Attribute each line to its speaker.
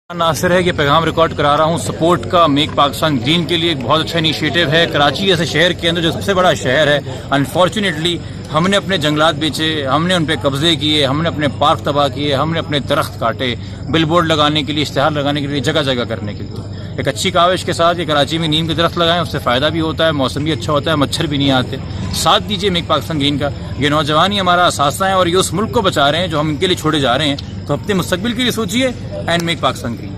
Speaker 1: नासिर है, ये पैगाम रिकॉर्ड करा रहा हूँ सपोर्ट का मेक पाकिस्तान ग्रीन के लिए। एक बहुत अच्छा इनिशिएटिव है। कराची जैसे शहर के अंदर जो सबसे बड़ा शहर है, अनफॉर्चुनेटली हमने अपने जंगलात बेचे, हमने उन पर कब्जे किए, हमने अपने पार्क तबाह किए, हमने अपने दरख्त काटे बिलबोर्ड लगाने के लिए, इश्तिहार लगाने के लिए, जगह जगह करने के लिए। एक अच्छी काविश के साथ ये कराची में नीम के दरख्त लगाएं, उससे फ़ायदा भी होता है, मौसम भी अच्छा होता है, मच्छर भी नहीं आते। साथ दीजिए मेक पाकिस्तान ग्रीन का। ये नौजवान ही हमारा असासा है और ये उस मुल्क को बचा रहे हैं जो हम इनके लिए छोड़े जा रहे हैं। तो अपने मुस्तकबिल के लिए सोचिए एंड मेक पाकिस्तान ग्रीन।